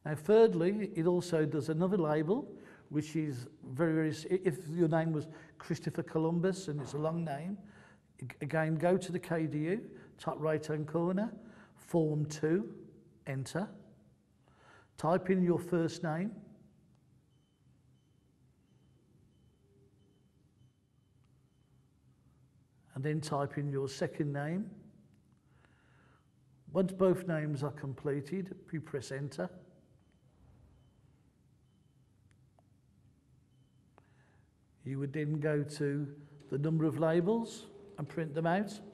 Now, thirdly, it also does another label, which is very, if your name was Christopher Columbus and it's a long name, again, go to the KDU, top right-hand corner, Form 2, enter. Type in your first name. And then type in your second name. Once both names are completed, you press enter. You would then go to the number of labels and print them out.